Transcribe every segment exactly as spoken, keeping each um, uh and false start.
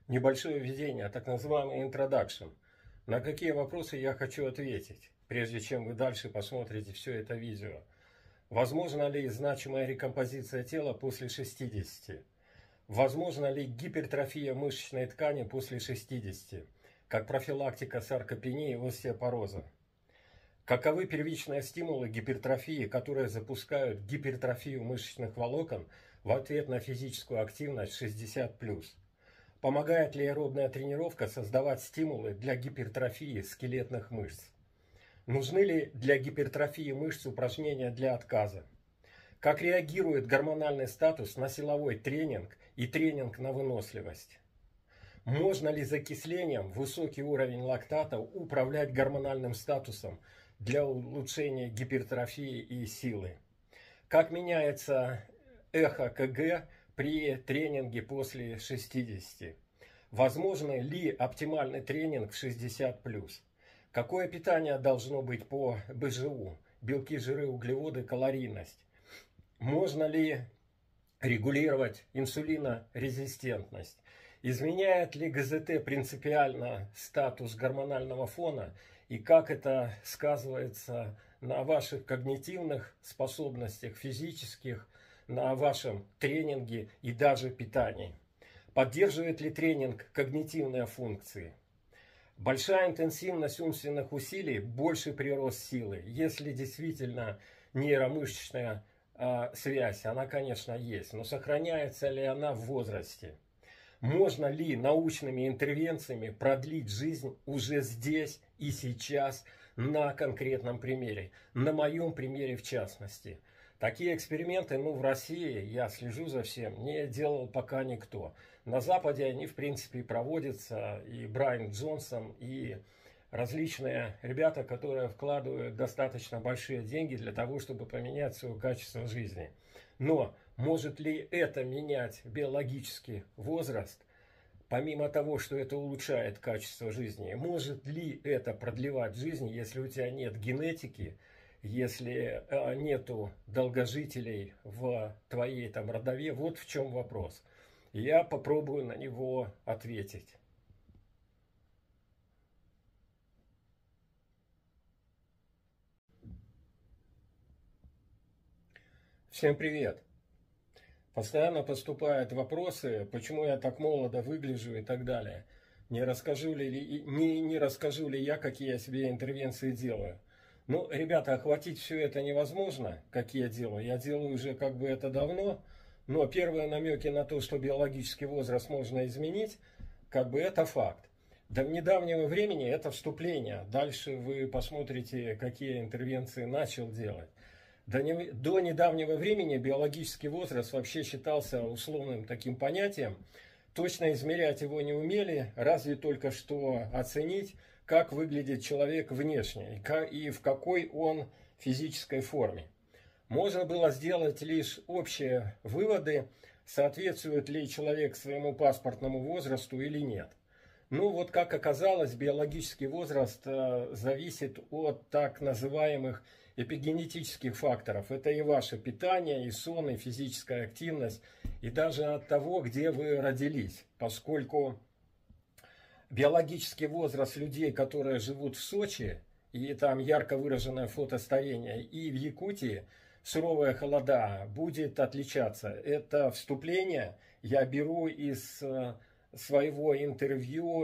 Небольшое введение, так называемый introduction. На какие вопросы я хочу ответить, прежде чем вы дальше посмотрите все это видео. Возможно ли значимая рекомпозиция тела после шестидесяти? Возможно ли гипертрофия мышечной ткани после шестидесяти, как профилактика саркопении и остеопороза? Каковы первичные стимулы гипертрофии, которые запускают гипертрофию мышечных волокон в ответ на физическую активность шестьдесят плюс? Помогает ли аэробная тренировка создавать стимулы для гипертрофии скелетных мышц? Нужны ли для гипертрофии мышц упражнения для отказа? Как реагирует гормональный статус на силовой тренинг и тренинг на выносливость? Можно ли закислением высокий уровень лактата управлять гормональным статусом для улучшения гипертрофии и силы? Как меняется эхо КГ при тренинге после шестидесяти? Возможно ли оптимальный тренинг в шестьдесят плюс? Какое питание должно быть по БЖУ? Белки, жиры, углеводы, калорийность. Можно ли регулировать инсулинорезистентность? Изменяет ли ГЗТ принципиально статус гормонального фона? И как это сказывается на ваших когнитивных способностях, физических, на вашем тренинге и даже питании? Поддерживает ли тренинг когнитивные функции? Большая интенсивность умственных усилий, больший прирост силы. Если действительно нейромышечная э, связь, она, конечно, есть, но сохраняется ли она в возрасте? Можно ли научными интервенциями продлить жизнь уже здесь и сейчас на конкретном примере? На моем примере в частности. Такие эксперименты, ну, в России, я слежу за всем, не делал пока никто. На Западе они, в принципе, проводятся, и Брайан Джонсон, и различные ребята, которые вкладывают достаточно большие деньги для того, чтобы поменять свое качество жизни. Но может ли это менять биологический возраст, помимо того, что это улучшает качество жизни? Может ли это продлевать жизнь, если у тебя нет генетики, если э, нету долгожителей в твоей там родове? Вот в чем вопрос. Я попробую на него ответить. Всем привет. Постоянно поступают вопросы, почему я так молодо выгляжу и так далее. Не расскажу ли, не, не расскажу ли я, какие я себе интервенции делаю? Ну, ребята, охватить все это невозможно, как я делаю. Я делаю уже как бы это давно, но первые намеки на то, что биологический возраст можно изменить, как бы это факт. До недавнего времени это вступление. Дальше вы посмотрите, какие интервенции начал делать. До, не, до недавнего времени биологический возраст вообще считался условным таким понятием. Точно измерять его не умели, разве только что оценить, как выглядит человек внешне и в какой он физической форме. Можно было сделать лишь общие выводы, соответствует ли человек своему паспортному возрасту или нет. Ну вот как оказалось, биологический возраст э, зависит от так называемых эпигенетических факторов. Это и ваше питание, и сон, и физическая активность, и даже от того, где вы родились. Поскольку биологический возраст людей, которые живут в Сочи, и там ярко выраженное фотостарение, и в Якутии суровые холода, будет отличаться. Это вступление я беру из своего интервью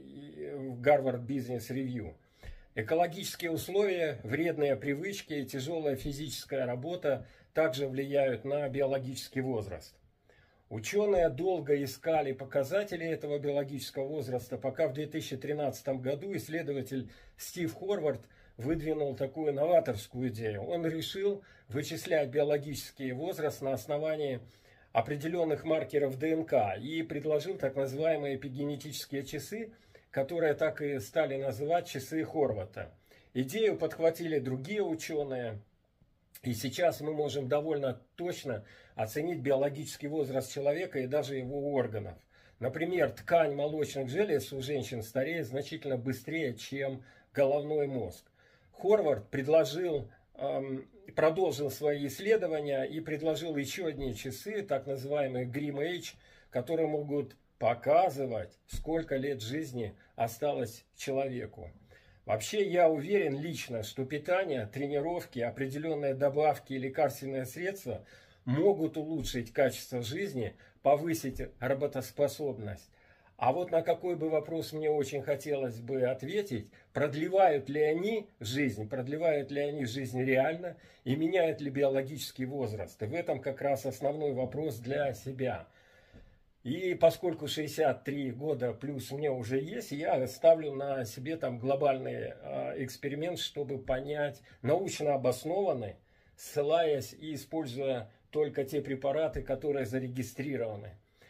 в Harvard Business Review. Экологические условия, вредные привычки и тяжелая физическая работа также влияют на биологический возраст. Ученые долго искали показатели этого биологического возраста, пока в две тысячи тринадцатом году исследователь Стив Хорвард выдвинул такую новаторскую идею. Он решил вычислять биологический возраст на основании определенных маркеров ДНК и предложил так называемые эпигенетические часы, которые так и стали называть часы Хорвата. Идею подхватили другие ученые, и сейчас мы можем довольно точно оценить биологический возраст человека и даже его органов. Например, ткань молочных желез у женщин стареет значительно быстрее, чем головной мозг. Хорвард предложил, эм, продолжил свои исследования и предложил еще одни часы, так называемые Grim Age, которые могут показывать, сколько лет жизни осталось человеку. Вообще, я уверен лично, что питание, тренировки, определенные добавки и лекарственные средства могут улучшить качество жизни, повысить работоспособность. А вот на какой бы вопрос мне очень хотелось бы ответить, продлевают ли они жизнь, продлевают ли они жизнь реально и меняют ли биологический возраст. И в этом как раз основной вопрос для себя. И поскольку шестьдесят три года плюс мне уже есть, я ставлю на себе там глобальный э, эксперимент, чтобы понять, научно обоснованный, ссылаясь и используя только те препараты, которые зарегистрированы.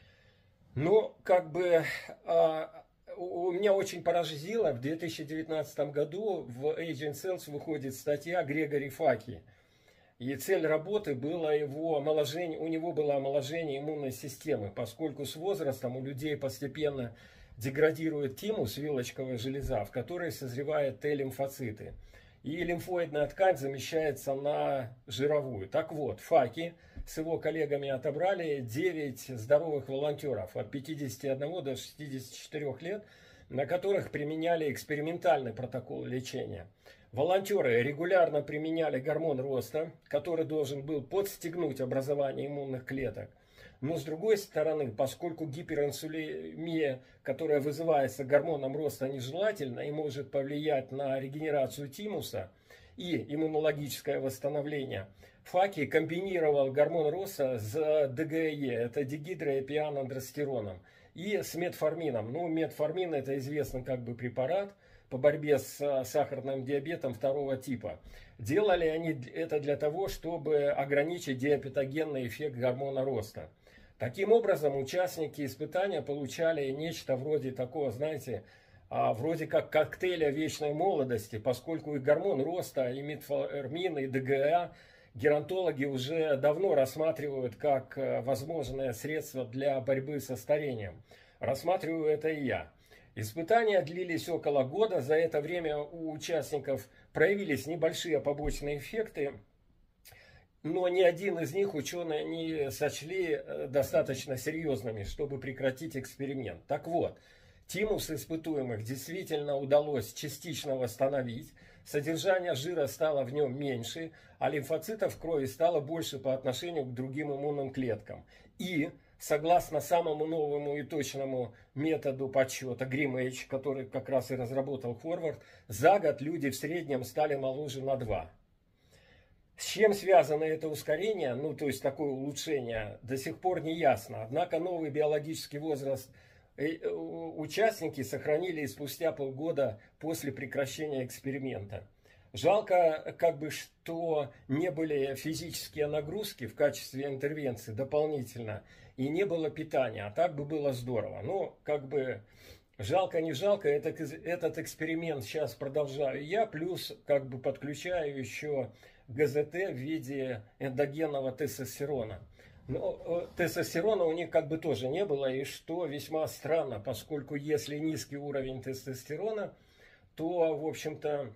Но как бы э, у меня очень поразило, в две тысячи девятнадцатом году в Age and Cells выходит статья Грегори Факи. И цель работы была его омоложение, у него было омоложение иммунной системы, поскольку с возрастом у людей постепенно деградирует тимус, вилочковая железа, в которой созревают Т-лимфоциты. И лимфоидная ткань замещается на жировую. Так вот, Факи с его коллегами отобрали девять здоровых волонтеров от пятидесяти одного до шестидесяти четырёх лет, на которых применяли экспериментальный протокол лечения. Волонтеры регулярно применяли гормон роста, который должен был подстегнуть образование иммунных клеток. Но с другой стороны, поскольку гиперинсулемия, которая вызывается гормоном роста, нежелательна и может повлиять на регенерацию тимуса и иммунологическое восстановление, Факи комбинировал гормон роста с ДГЭ, это дигидроэпианандростероном, и с метформином. Ну, метформин — это известный как бы препарат по борьбе с сахарным диабетом второго типа. Делали они это для того, чтобы ограничить диапетогенный эффект гормона роста. Таким образом, участники испытания получали нечто вроде такого, знаете, вроде как коктейля вечной молодости, поскольку и гормон роста, и метформин, и ДГА геронтологи уже давно рассматривают как возможное средство для борьбы со старением. Рассматриваю это и я. Испытания длились около года. За это время у участников проявились небольшие побочные эффекты, но ни один из них ученые не сочли достаточно серьезными, чтобы прекратить эксперимент. Так вот, тимус испытуемых действительно удалось частично восстановить, содержание жира стало в нем меньше, а лимфоцитов в крови стало больше по отношению к другим иммунным клеткам. И согласно самому новому и точному методу подсчета Гримейдж, который как раз и разработал Хорвард, за год люди в среднем стали моложе на два. С чем связано это ускорение, ну то есть такое улучшение, до сих пор не ясно. Однако новый биологический возраст участники сохранили и спустя полгода после прекращения эксперимента. Жалко, как бы, что не были физические нагрузки в качестве интервенции дополнительно, и не было питания, а так бы было здорово. Но, как бы, жалко, не жалко, этот, этот эксперимент сейчас продолжаю я, плюс, как бы, подключаю еще ГЗТ в виде эндогенного тестостерона. Но тестостерона у них как бы тоже не было, и что весьма странно, поскольку если низкий уровень тестостерона, то, в общем-то,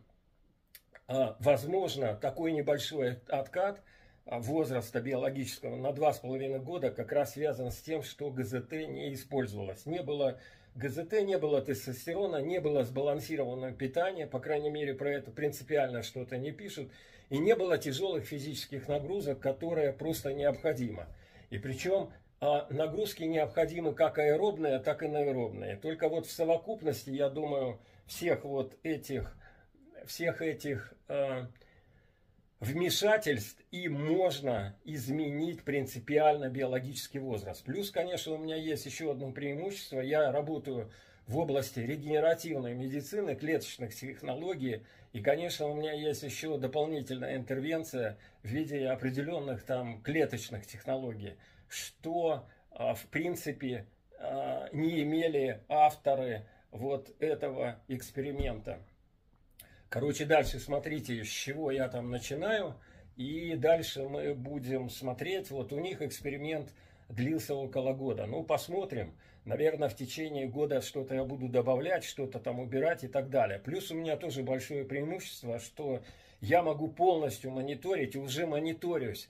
возможно, такой небольшой откат возраста биологического на два с половиной года как раз связан с тем, что ГЗТ не использовалось. Не было ГЗТ, не было тестостерона, не было сбалансированного питания, по крайней мере, про это принципиально что-то не пишут, и не было тяжелых физических нагрузок, которые просто необходимы. И причем нагрузки необходимы как аэробные, так и анаэробные. Только вот в совокупности, я думаю, всех вот этих, всех этих э, вмешательств и можно изменить принципиально биологический возраст. Плюс, конечно, у меня есть еще одно преимущество. Я работаю в области регенеративной медицины, клеточных технологий. И, конечно, у меня есть еще дополнительная интервенция в виде определенных там клеточных технологий, что, в принципе, не имели авторы вот этого эксперимента. Короче, дальше смотрите, с чего я там начинаю. И дальше мы будем смотреть. Вот у них эксперимент длился около года. Ну, посмотрим. Наверное, в течение года что-то я буду добавлять, что-то там убирать и так далее. Плюс у меня тоже большое преимущество, что я могу полностью мониторить, и уже мониторюсь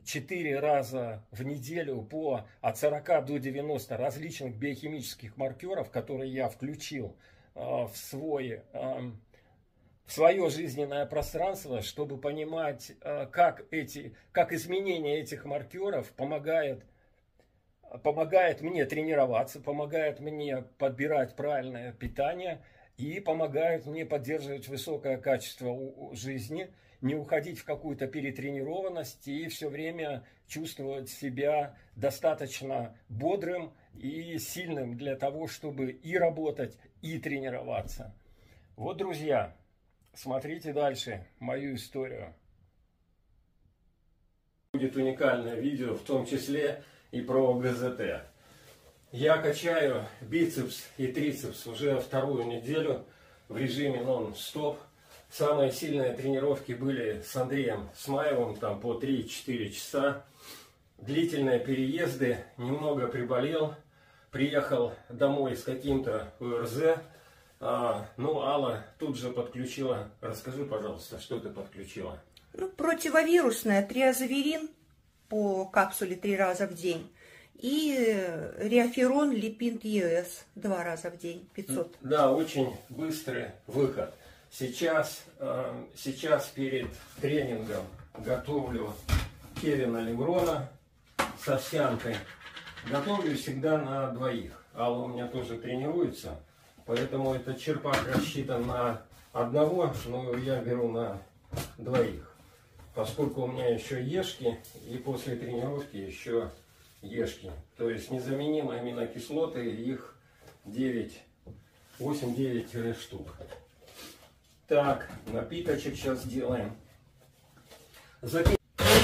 четыре раза в неделю по от сорока до девяноста различных биохимических маркеров, которые я включил э, в свой... Э, в свое жизненное пространство, чтобы понимать, как, эти, как изменение этих маркеров помогает, помогает мне тренироваться, помогает мне подбирать правильное питание и помогает мне поддерживать высокое качество жизни, не уходить в какую-то перетренированность и все время чувствовать себя достаточно бодрым и сильным для того, чтобы и работать, и тренироваться. Вот, друзья. Смотрите дальше мою историю. Будет уникальное видео, в том числе и про ГЗТ. Я качаю бицепс и трицепс уже вторую неделю в режиме нон-стоп. Самые сильные тренировки были с Андреем Смаевым, там по три-четыре часа. Длительные переезды, немного приболел, приехал домой с каким-то ОРЗ. А, ну, Алла тут же подключила. Расскажи, пожалуйста, что ты подключила? Ну, противовирусное триазоверин по капсуле три раза в день и реаферон липинт ЕС два раза в день, пятьсот. Да, очень быстрый выход. Сейчас, э, сейчас перед тренингом готовлю Кевина Леврона с овсянкой. Готовлю всегда на двоих. Алла у меня тоже тренируется. Поэтому этот черпак рассчитан на одного, но я беру на двоих. Поскольку у меня еще ешки, и после тренировки еще ешки. То есть незаменимые аминокислоты, их восемь-девять штук. Так, напиточек сейчас сделаем. Закинь.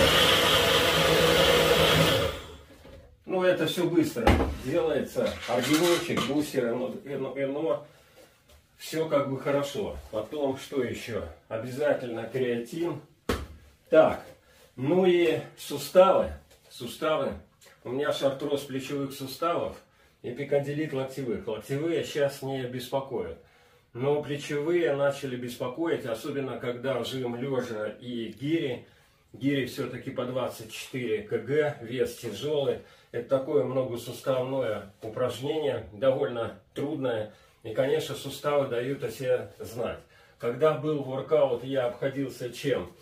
Ну, это все быстро делается. Аргининчик, бустер, ЭНО. Все как бы хорошо. Потом, что еще? Обязательно креатин. Так, ну и суставы. Суставы. У меня артроз плечевых суставов и эпикондилит локтевых. Локтевые сейчас не беспокоят. Но плечевые начали беспокоить, особенно когда жим лежа и гири. Гири все-таки по двадцать четыре килограмма, вес тяжелый. Это такое многосуставное упражнение, довольно трудное. И, конечно, суставы дают о себе знать. Когда был воркаут, я обходился чем?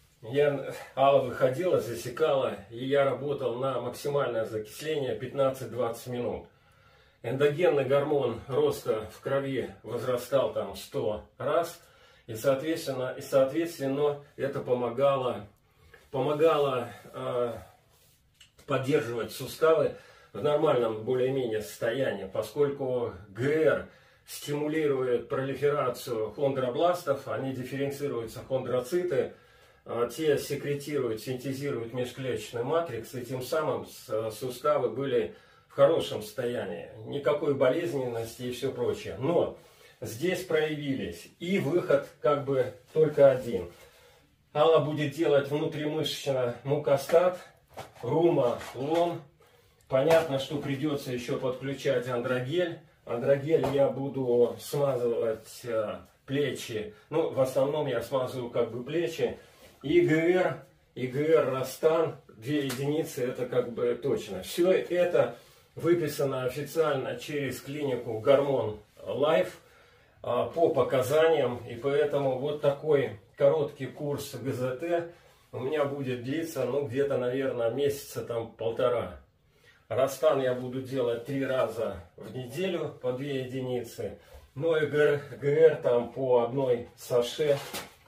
Я, Алла выходила, засекала, и я работал на максимальное закисление пятнадцать-двадцать минут. Эндогенный гормон роста в крови возрастал там сто раз. И, соответственно, и, соответственно это помогало... помогало э, поддерживать суставы в нормальном более-менее состоянии, поскольку ГР стимулирует пролиферацию хондробластов, они дифференцируются хондроциты, э, те секретируют, синтезируют межклеточный матрикс, и тем самым суставы были в хорошем состоянии, никакой болезненности и все прочее. Но здесь проявились, и выход как бы только один. Алла будет делать внутримышечно мукостат, рума, лон. Понятно, что придется еще подключать андрогель. Андрогель я буду смазывать э, плечи. Ну, в основном я смазываю как бы плечи. ИГР, ИГР Растан, две единицы, это как бы точно. Все это выписано официально через клинику Гормон Лайф э, по показаниям. И поэтому вот такой короткий курс ГЗТ у меня будет длиться, ну, где-то, наверное, месяца там полтора. Растан я буду делать три раза в неделю по две единицы. Ну и ГР, ГР там по одной саше.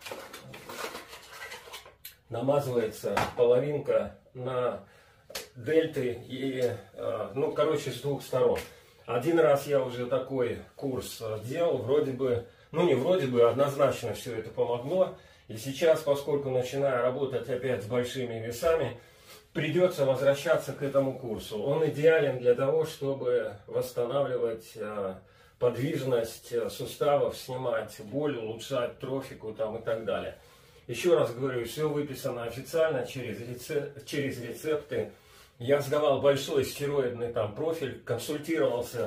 Намазывается половинка на дельты и, ну, короче, с двух сторон. Один раз я уже такой курс делал, вроде бы, ну не вроде бы, однозначно все это помогло. И сейчас, поскольку начинаю работать опять с большими весами, придется возвращаться к этому курсу. Он идеален для того, чтобы восстанавливать подвижность суставов, снимать боль, улучшать трофику там, и так далее. Еще раз говорю, все выписано официально через, рецеп, через рецепты. Я сдавал большой стероидный там профиль, консультировался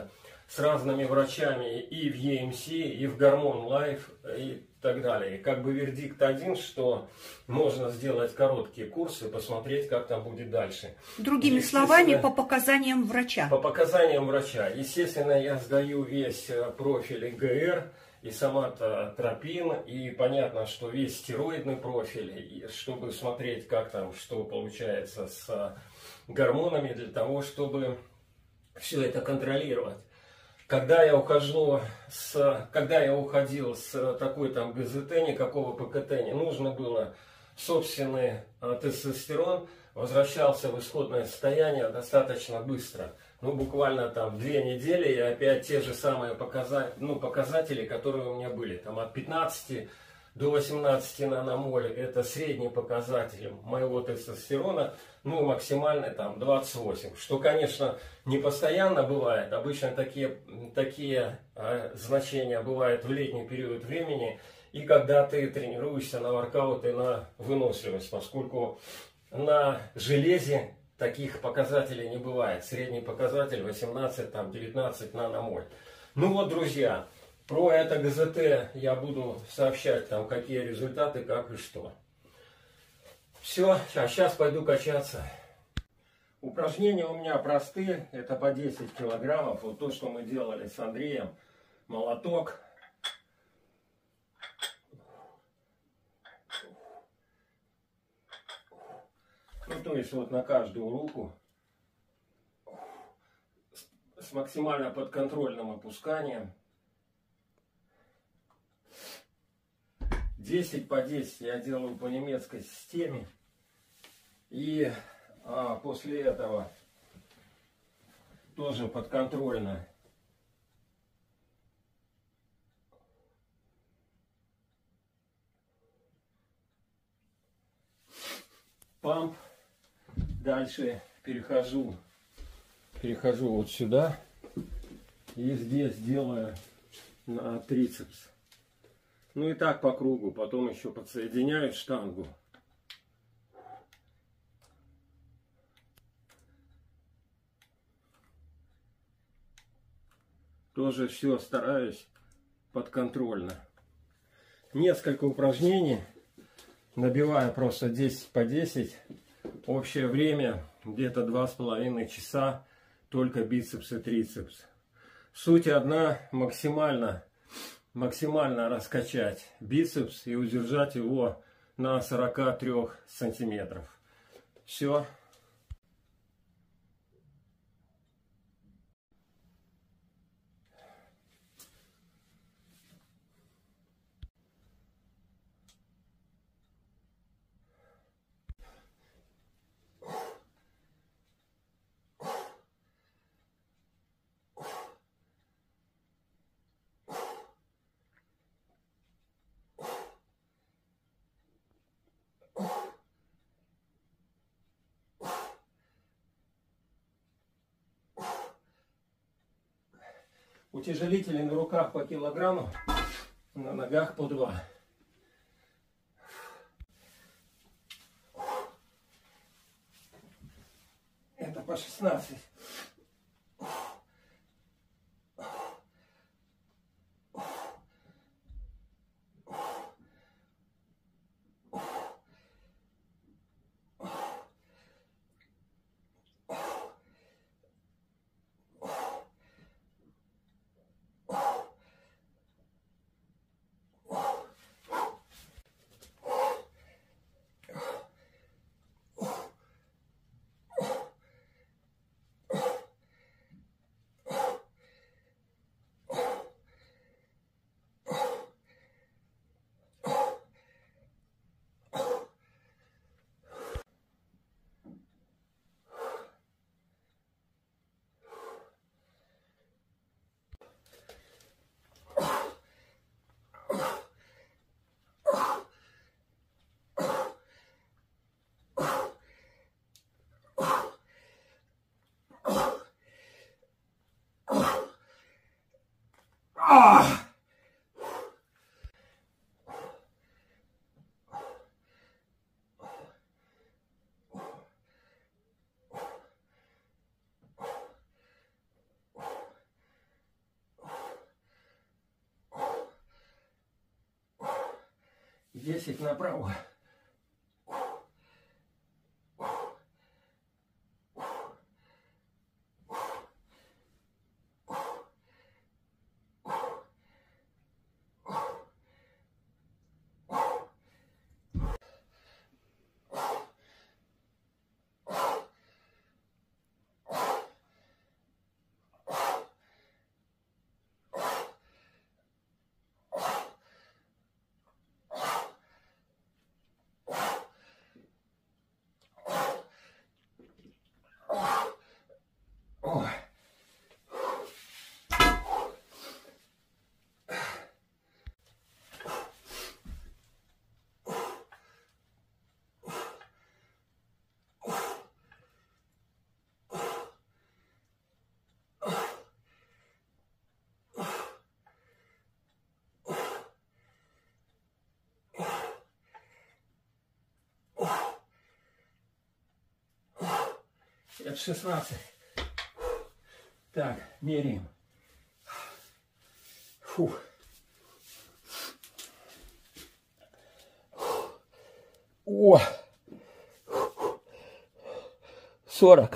с разными врачами и в и эм си, и в Гормон Лайф, и так далее. И как бы вердикт один, что можно сделать короткие курсы, посмотреть, как там будет дальше. Другими словами, по показаниям врача. По показаниям врача. Естественно, я сдаю весь профиль и гэ эр, и соматотропин, и понятно, что весь стероидный профиль, и чтобы смотреть, как там, что получается с гормонами, для того, чтобы все это контролировать. Когда я ухожу с, когда я уходил с такой там гэ зэ тэ, никакого пэ ка тэ не нужно было, собственный тестостерон возвращался в исходное состояние достаточно быстро. Ну, буквально там две недели, и опять те же самые показатели, ну, показатели, которые у меня были. Там от пятнадцати до восемнадцати наномоль, это средний показатель моего тестостерона, ну, максимальный там двадцать восемь. Что, конечно, не постоянно бывает. Обычно такие, такие э, значения бывают в летний период времени, и когда ты тренируешься на воркаут и на выносливость, поскольку на железе таких показателей не бывает. Средний показатель восемнадцать-девятнадцать наномоль. Ну вот, друзья, про это гэ зэ тэ я буду сообщать, там, какие результаты, как и что. Все, а сейчас пойду качаться. Упражнения у меня простые, это по десять килограммов. Вот то, что мы делали с Андреем. Молоток. Ну, то есть вот на каждую руку с максимально подконтрольным опусканием. десять по десять я делаю по немецкой системе. И а, после этого тоже подконтрольно. Памп. Дальше перехожу, перехожу вот сюда. И здесь делаю на трицепс. Ну и так по кругу. Потом еще подсоединяю штангу. Тоже все стараюсь подконтрольно. Несколько упражнений. Набиваю просто десять по десять. Общее время где-то два с половиной часа. Только бицепс и трицепс. Суть одна: максимально, максимально раскачать бицепс и удержать его на сорока трёх сантиметрах. Все. Утяжелители на руках по килограмму, на ногах по два. Это по шестнадцать. десять направо. Это шестнадцать. Так, меряем. Фу. О! сорок.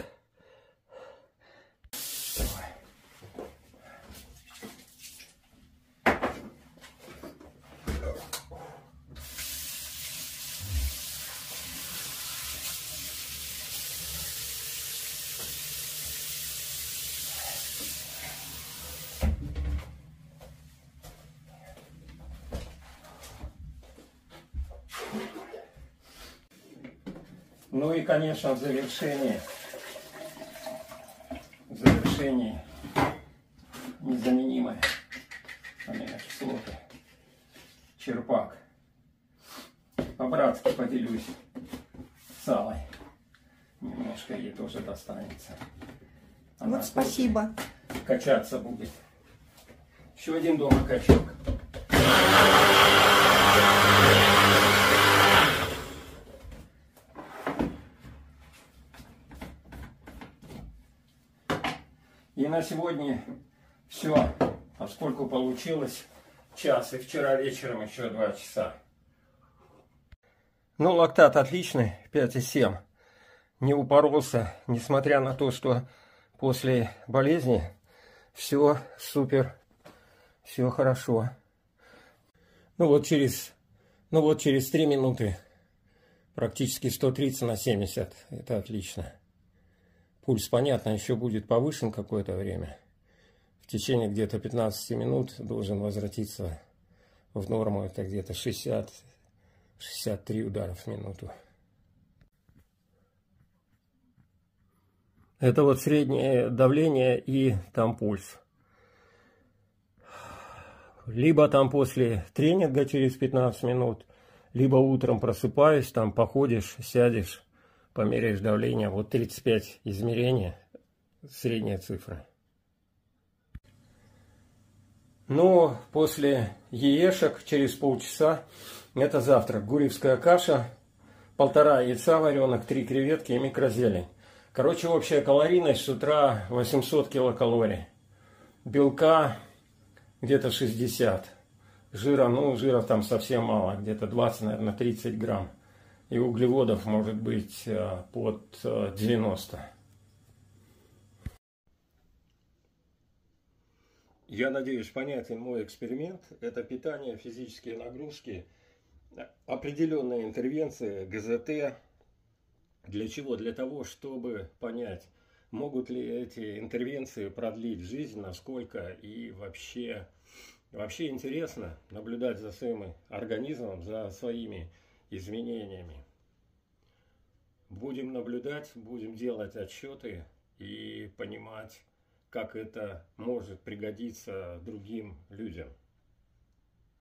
Ну и, конечно, в завершении, в завершении незаменимые аминокислоты. Черпак. По-братски поделюсь с Аллой. Немножко ей тоже достанется. Она вот спасибо. Качаться будет. Еще один дома качок. И на сегодня все, поскольку получилось час, и вчера вечером еще два часа. Ну, лактат отличный, пять и семь. Не упоролся, несмотря на то, что после болезни все супер, все хорошо. Ну вот через, ну вот через три минуты практически сто тридцать на семьдесят. Это отлично. Пульс, понятно, еще будет повышен какое-то время. В течение где-то пятнадцати минут должен возвратиться в норму. Это где-то шестьдесят — шестьдесят три удара в минуту. Это вот среднее давление и там пульс. Либо там после тренинга через пятнадцать минут, либо утром просыпаюсь, там походишь, сядешь, померяешь давление. Вот тридцать пять измерений, средняя цифра. Ну, после яешек через полчаса это завтрак. Гурьевская каша, полтора яйца вареных, три креветки и микрозелень. Короче, общая калорийность с утра восемьсот килокалорий. Белка где-то шестьдесят. Жира, ну, жира там совсем мало, где-то двадцать, наверное, тридцать грамм. И углеводов может быть под девяносто. Я надеюсь, понятен мой эксперимент. Это питание, физические нагрузки, определенные интервенции, ГЗТ. Для чего? Для того, чтобы понять, могут ли эти интервенции продлить жизнь, насколько, и вообще, вообще интересно наблюдать за своим организмом, за своими изменениями. Будем наблюдать, будем делать отчеты и понимать, как это может пригодиться другим людям.